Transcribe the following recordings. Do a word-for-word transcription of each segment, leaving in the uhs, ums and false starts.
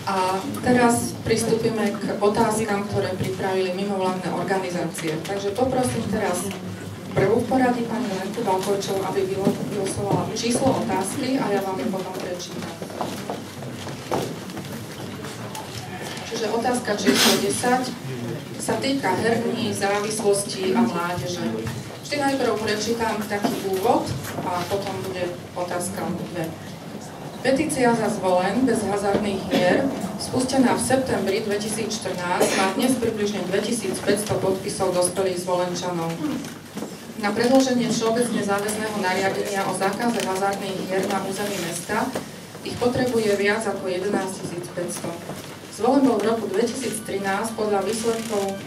A teraz pristúpime k otázkam, ktoré pripravili mimovládne organizácie. Takže poprosím teraz prvú v poradí pani Lenku Valkovčovú, aby vylosovala číslo otázky a ja vám ju potom prečítam. Čiže otázka číslo desať sa týka herní, závislosti a mládeže. Vždy najprv prečítam taký úvod a potom bude otázka dve. Petícia za Zvolen bez hazardných hier, spustená v septembri dvetisícštrnásť, má dnes približne dvetisícpäťsto podpisov dospelých Zvolenčanov. Na predloženie všeobecne záväzného nariadenia o zákaze hazardných hier na území mesta ich potrebuje viac ako jedenásťtisícpäťsto. Zvolen bol v roku dvetisíctrinásť podľa výsledkov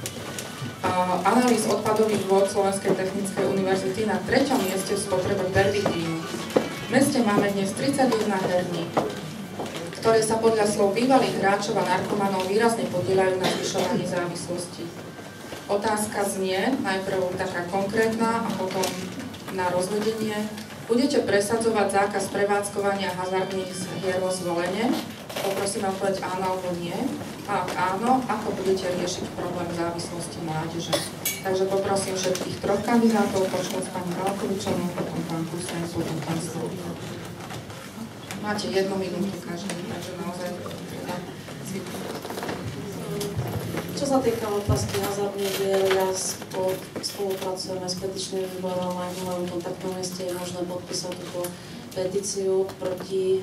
analýz odpadových vôd Slovenskej technickej univerzity na treťom mieste v spotrebe verditínu. V meste máme dnes tridsaťjeden herní, ktoré sa podľa slov bývalých hráčov a narkomanov výrazne podieľajú na zvyšovaní závislosti. Otázka znie, najprv taká konkrétna a potom na rozvedenie. Budete presadzovať zákaz prevádzkovania hazardných hier vo Zvolene? Poprosím odpoveď áno alebo nie. A ak áno, ako budete riešiť problém závislosti mládeže? Takže poprosím všetkých troch kandidátov, počnúť s pani Valkovičovou, potom pán Kusen, potom pán Slovina. Máte jednu minútu každý, takže naozaj teda zvyknúť. Čo sa týka otázky hazardných hier, ja spolupracujeme s petičným výborom aj v mojom kontaktnom mieste je možné podpísať túto petíciu proti,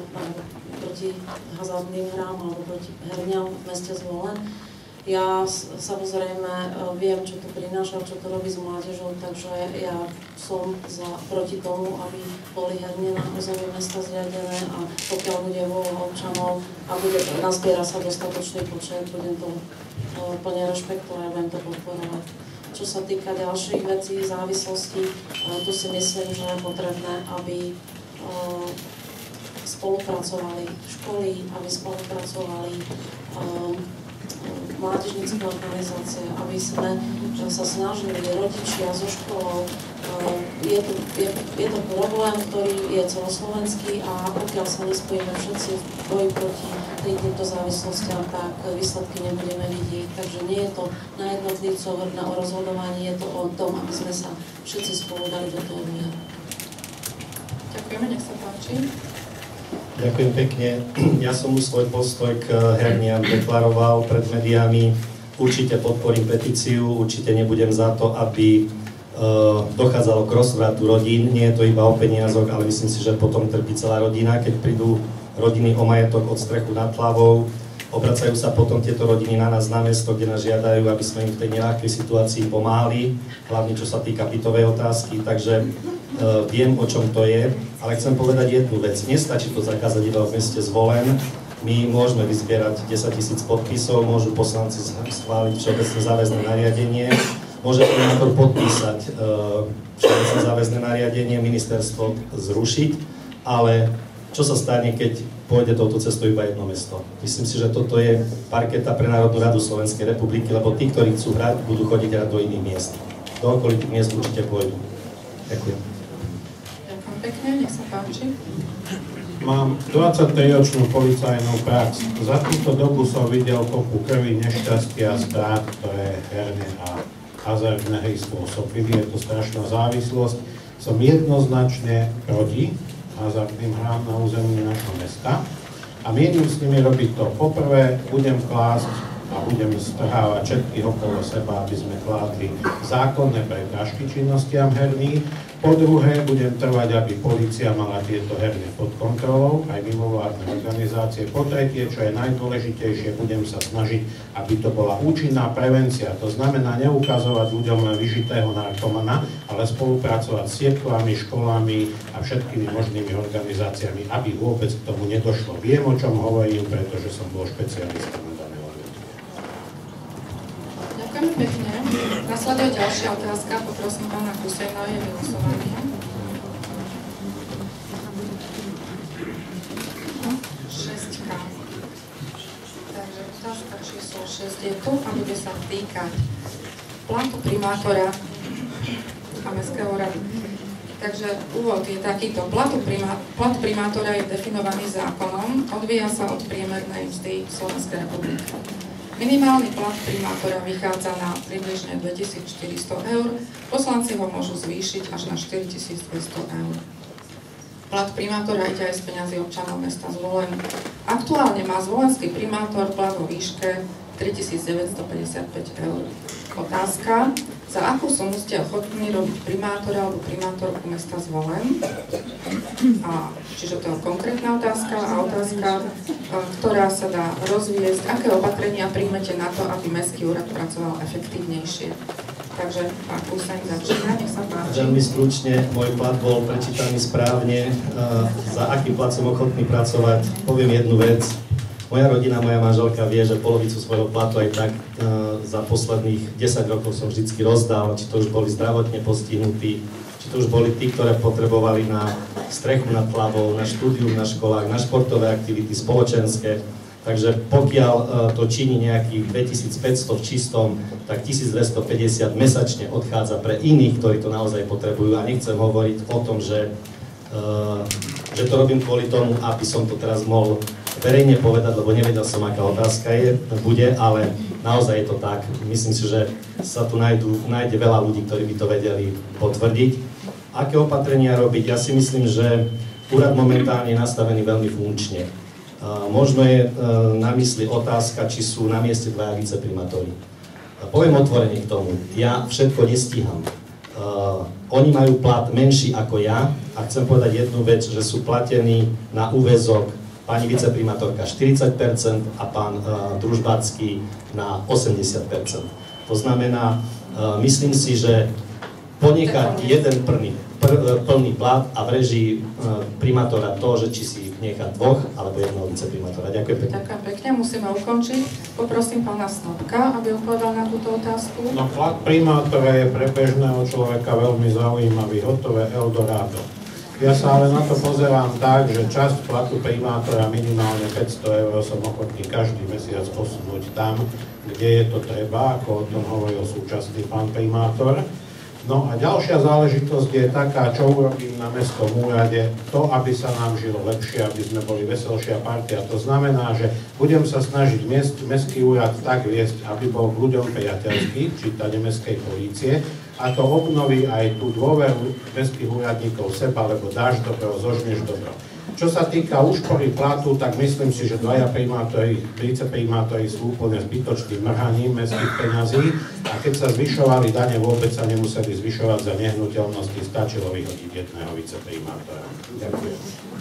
proti hazardným hrám alebo proti herniam v meste Zvolen. Ja samozrejme viem, čo to prináša, čo to robí s mládežou, takže ja som za, proti tomu, aby boli herne na území mesta zriadené a pokiaľ bude vôľa občanov a bude, nazbiera sa dostatočný počet, budem to uh, plne rešpektovať, budem to podporovať. Čo sa týka ďalších vecí, závislosti, uh, tu si myslím, že je potrebné, aby uh, spolupracovali školy, aby spolupracovali uh, mládežnícke organizácie, aby sme sa snažili rodičia so školou. Je to, je, je to problém, ktorý je celoslovenský a pokiaľ sa nespojíme všetci v boji proti týmto závislostiam, tak výsledky nebudeme vidieť. Takže nie je to na jednotlivcov, na rozhodovanie, je to o tom, aby sme sa všetci spolu dali do toho mieru. Ďakujeme, nech sa páči. Ďakujem pekne. Ja som už svoj postoj k herniam deklaroval pred médiami. Určite podporím petíciu, určite nebudem za to, aby uh, dochádzalo k rozvratu rodín. Nie je to iba o peniazok, ale myslím si, že potom trpí celá rodina, keď prídu rodiny o majetok od strechu nad hlavou. Obracajú sa potom tieto rodiny na nás na mesto, kde nás žiadajú, aby sme im v tej neľahkej situácii pomáhali, hlavne čo sa týka bytovej otázky. Takže Uh, viem, o čom to je, ale chcem povedať jednu vec. Nestačí to zakázať iba v meste Zvolen. My môžeme vyzbierať desaťtisíc podpisov, môžu poslanci schváliť všeobecne záväzné nariadenie, môže primátor podpísať uh, všeobecne záväzné nariadenie, ministerstvo zrušiť, ale čo sa stane, keď pôjde touto cestou iba jedno mesto? Myslím si, že toto je parketa pre Národnú radu Slovenskej republiky, lebo tí, ktorí chcú hrať, budú chodiť hrať do iných miest. Do okolitých miest určite pôjdu. Ďakujem. Pekne, nech sa páči. Mám dvadsaťtriročnú policajnú prax. Za túto dobu som videl kopu krvi, nešťastia, strát, ktoré herne a hazardné hry spôsobili. Je to strašná závislosť. Som jednoznačne proti hazardným hrám na území našho mesta a mienim s nimi robiť to. Poprvé budem klásť a budem strhávať všetkých okolo seba, aby sme kládli zákonné prekážky činnostiam herných. Po druhé, budem trvať, aby polícia mala tieto herne pod kontrolou, aj mimovládne organizácie. Po tretie, čo je najdôležitejšie, budem sa snažiť, aby to bola účinná prevencia. To znamená neukazovať ľuďom len vyžitého narkomana, ale spolupracovať s cirkvami, školami a všetkými možnými organizáciami, aby vôbec k tomu nedošlo. Viem, o čom hovorím, pretože som bol špecialista na dané odvetvie. Ďakujem pekne. Nasleduje ďalšia otázka, poprosím pána Kusena, je vylosovaný. Šestka. Takže otázka číslo šesť je tu a bude sa týkať platu primátora a mestského radu. Takže úvod je takýto. Platu primá, plat primátora je definovaný zákonom, odvíja sa od priemernej mzdy v Slovenskej republike. Minimálny plat primátora vychádza na približne dvetisícštyristo eur, poslanci ho môžu zvýšiť až na štyritisícdvesto eur. Plat primátora ide aj z peňazí občanov mesta Zvolen. Aktuálne má zvolenský primátor plat vo výške tritisícdeväťstopäťdesiatpäť eur. Otázka, za akú sumu ste ochotní robiť primátora alebo primátorku mesta Zvolen? A, čiže to je konkrétna otázka a otázka, ktorá sa dá rozviesť, aké opatrenia príjmete na to, aby mestský úrad pracoval efektívnejšie. Takže pán Kusaň začína, nech sa páči. Veľmi stručne, môj plat bol prečítaný správne. Za aký plat som ochotný pracovať? Poviem jednu vec. Moja rodina, moja manželka vie, že polovicu svojho platu aj tak za posledných desať rokov som vždycky rozdal, či to už boli zdravotne postihnutí, či to už boli tí, ktoré potrebovali na strechu nad hlavou, na štúdium na školách, na športové aktivity, spoločenské. Takže pokiaľ to činí nejakých dvetisícpäťsto v čistom, tak tisícdvestopäťdesiat mesačne odchádza pre iných, ktorí to naozaj potrebujú. A nechcem hovoriť o tom, že, že to robím kvôli tomu, aby som to teraz mohol verejne povedať, lebo nevedel som, aká otázka je, bude, ale naozaj je to tak. Myslím si, že sa tu nájdu, nájde veľa ľudí, ktorí by to vedeli potvrdiť. Aké opatrenia robiť? Ja si myslím, že úrad momentálne je nastavený veľmi funkčne. Uh, možno je uh, na mysli otázka, či sú na mieste dvaja viceprimátori. Uh, poviem otvorene k tomu. Ja všetko nestíham. Uh, oni majú plat menší ako ja a chcem povedať jednu vec, že sú platení na úväzok pani viceprimátorka štyridsať percent a pán uh, Družbacký na osemdesiat percent. To znamená, uh, myslím si, že ponechať jeden plný, pr, plný plat a v režii uh, primátora to, že či si nechať dvoch alebo jedného viceprimátora. Ďakujem pekne. Ďakujem pekne, musíme ukončiť. Poprosím pána Snopka, aby odpovedal na túto otázku. No, plat primátora je pre bežného človeka veľmi zaujímavý, hotové Eldorado. Ja sa ale na to pozerám tak, že časť platu primátora, minimálne päťsto eur, som ochotný každý mesiac posunúť tam, kde je to treba, ako o tom hovoril súčasný pán primátor. No a ďalšia záležitosť je taká, čo urobím na mestskom úrade, to, aby sa nám žilo lepšie, aby sme boli veselšia partia. To znamená, že budem sa snažiť mest, mestský úrad tak viesť, aby bol k ľuďom priateľský, čítane mestskej polície, a to obnoví aj tú dôveru mestských úradníkov v seba, lebo dáš dobro, zožneš dobro. Čo sa týka úšpory platu, tak myslím si, že dvaja primátori, viceprimátori sú úplne zbytočným mrhaním mestských peňazí a keď sa zvyšovali dane, vôbec sa nemuseli zvyšovať za nehnuteľnosti, stačilo vyhodiť jedného viceprimátora. Ďakujem.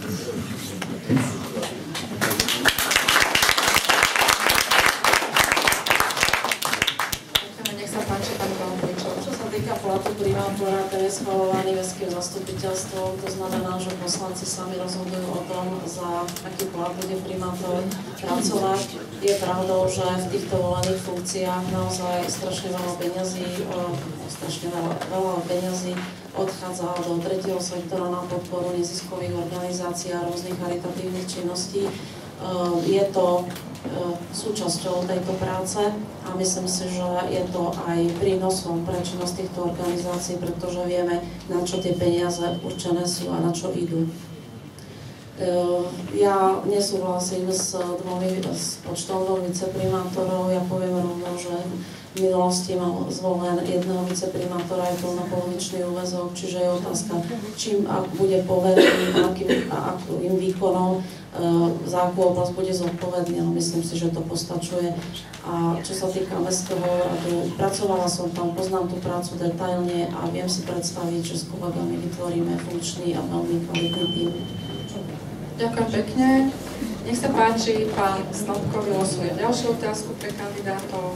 Platu primátora, ktorý je schvaľovaný mestským zastupiteľstvom, to znamená, že poslanci sami rozhodujú o tom, za aký plat bude primátor pracovať. Je pravdou, že v týchto volených funkciách naozaj strašne veľa peňazí, strašne veľa, veľa peňazí odchádza do tretieho sektora na podporu neziskových organizácií a rôznych charitatívnych činností. Je to súčasťou tejto práce a myslím si, že je to aj prínosom pre činnosť týchto organizácií, pretože vieme, na čo tie peniaze určené sú a na čo idú. Ja nesúhlasím s dvomi, s počtom dvoch viceprimátorov, ja poviem rovno, že v minulosti mal zvolen jedného viceprimátora aj plnopolovičný úväzok, čiže je otázka, čím ak bude poverený, akým a akým výkonom, za akú oblasť bude zodpovedný, ale myslím si, že to postačuje. A čo sa týka mestského radu, pracovala som tam, poznám tú prácu detailne a viem si predstaviť, že s kolegami vytvoríme funkčný a veľmi kvalitný tím. Ďakujem pekne. Nech sa páči, pán Snopko vylosuje ďalšiu otázku pre kandidátov.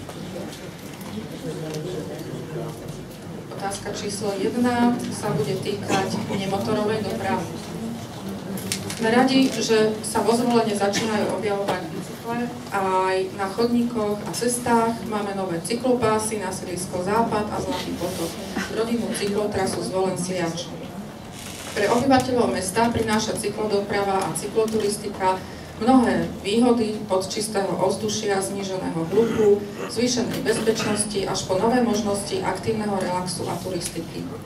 Otázka číslo jedna sa bude týkať nemotorovej dopravy. Sme radi, že sa vo Zvolene začínajú objavovať bicykle aj na chodníkoch a cestách. Máme nové cyklopásy na sídlisko Západ a Zlatý potok, rodinnú cyklotrasu Zvolen-Sliač. Pre obyvateľov mesta prináša cyklodoprava a cykloturistika mnohé výhody od čistého ovzdušia, zníženého hluku, zvýšenej bezpečnosti až po nové možnosti aktívneho relaxu a turistiky.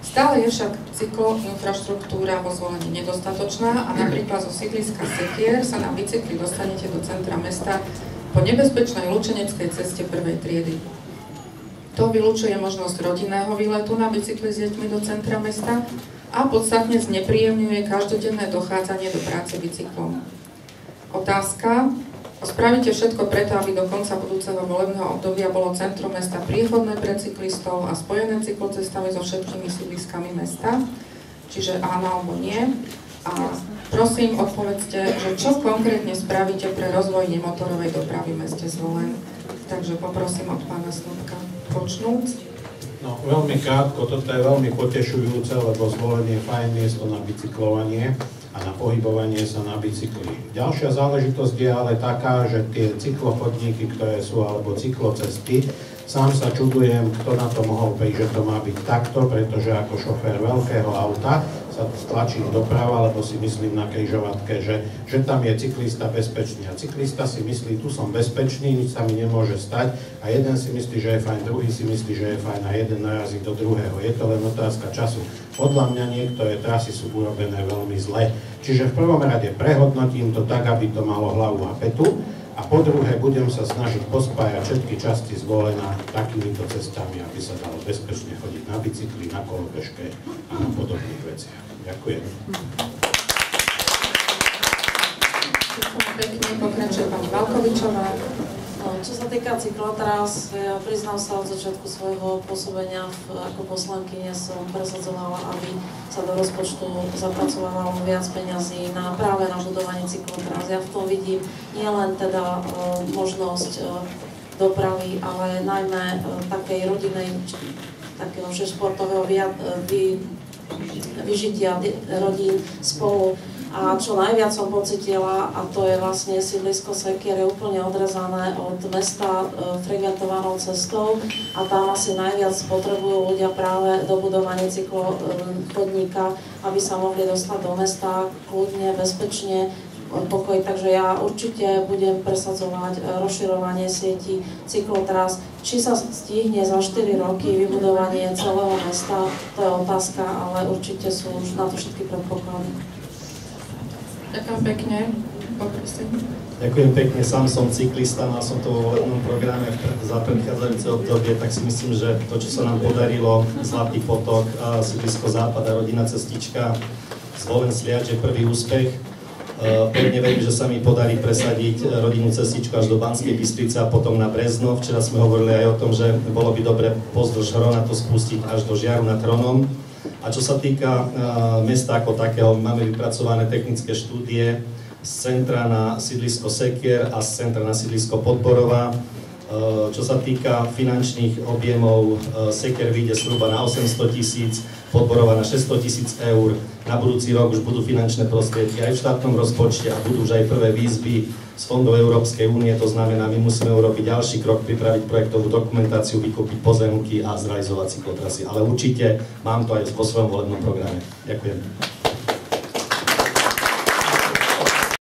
Stále je však cykloinfraštruktúra vo Zvolení nedostatočná a napríklad zo sídliska Sekier sa na bicykli dostanete do centra mesta po nebezpečnej lučeneckej ceste prvej triedy. To vylučuje možnosť rodinného výletu na bicykli s deťmi do centra mesta a podstatne znepríjemňuje každodenné dochádzanie do práce bicyklom. Otázka. Spravíte všetko preto, aby do konca budúceho volebného obdobia bolo centrum mesta priechodné pre cyklistov a spojené cyklocestami so všetkými sídliskami mesta? Čiže áno alebo nie. A prosím, odpovedzte, že čo konkrétne spravíte pre rozvoj nemotorovej dopravy v meste Zvolen. Takže poprosím od pána Snúbka počnúť. No, veľmi krátko, toto je veľmi potešujúce, lebo Zvolen je fajn miesto na bicyklovanie a na pohybovanie sa na bicykli. Ďalšia záležitosť je ale taká, že tie cyklochodníky, ktoré sú, alebo cyklocesty, sám sa čudujem, kto na to mohol prísť, že to má byť takto, pretože ako šofér veľkého auta sa tlačím doprava, lebo si myslím na križovatke, že, že tam je cyklista bezpečný. A cyklista si myslí, tu som bezpečný, nič sa mi nemôže stať. A jeden si myslí, že je fajn, druhý si myslí, že je fajn a jeden narazí do druhého. Je to len otázka času. Podľa mňa niektoré trasy sú urobené veľmi zle. Čiže v prvom rade prehodnotím to tak, aby to malo hlavu a petu. A po druhé, budem sa snažiť pospájať všetky časti Zvolena takýmito cestami, aby sa dalo bezpečne chodiť na bicykli, na kolobežke a na podobných veciach. Ďakujem. Pekne pokračuje pani Valkovičová. Čo sa týka cyklotrás, ja priznám sa od začiatku svojho pôsobenia v, ako poslankyne som presadzovala, aby sa do rozpočtu zapracovalo viac peňazí na, práve na budovanie cyklotrás. Ja v tom vidím nielen teda e, možnosť e, dopravy, ale najmä e, takej rodinnej, takého športového vy, vy, vyžitia rodín spolu. A čo najviac som pocitila, a to je vlastne sídlisko Sekier je úplne odrezané od mesta e, frekventovanou cestou a tam asi najviac potrebujú ľudia práve dobudovanie cyklochodníka, aby sa mohli dostať do mesta kľudne, bezpečne, pokoj. Takže ja určite budem presadzovať rozširovanie sietí cyklotrás. Či sa stihne za štyri roky vybudovanie celého mesta, to je otázka, ale určite sú už na to všetky predpoklady. Ďakujem pekne. Poprosím. Ďakujem pekne, sám som cyklista, mal som to vo volebnom programe za predchádzajúce obdobie, tak si myslím, že to, čo sa nám podarilo, Zlatý potok, sídlisko Západ a rodinná cestička, Zvolen Sliač je prvý úspech. Pevne verím, že sa mi podarí presadiť rodinnú cestičku až do Banskej Bystrice a potom na Brezno. Včera sme hovorili aj o tom, že bolo by dobre pozdĺž Hrona to spustiť až do Žiaru nad Hronom. A čo sa týka uh, mesta ako takého, máme vypracované technické štúdie z centra na sídlisko Sekier a z centra na sídlisko Podborova. Uh, čo sa týka finančných objemov, uh, Sekier vyjde zhruba na osemsto tisíc, Podborova na šesťsto tisíc eur. Na budúci rok už budú finančné prostriedky aj v štátnom rozpočte a budú už aj prvé výzvy z fondov Európskej únie. To znamená, my musíme urobiť ďalší krok, pripraviť projektovú dokumentáciu, vykúpiť pozemky a zrealizovať cyklotrasy. Ale určite mám to aj vo svojom volebnom programe. Ďakujem.